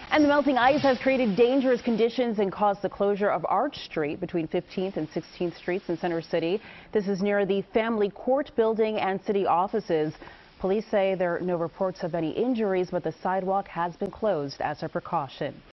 And the melting ice has created dangerous conditions and caused the closure of Arch Street between 15th and 16th Streets in Center City. This is near the Family Court building and city offices. Police say there are no reports of any injuries, but the sidewalk has been closed as a precaution.